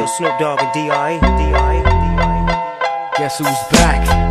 Yo, Snoop Dogg and D.I. Guess who's back?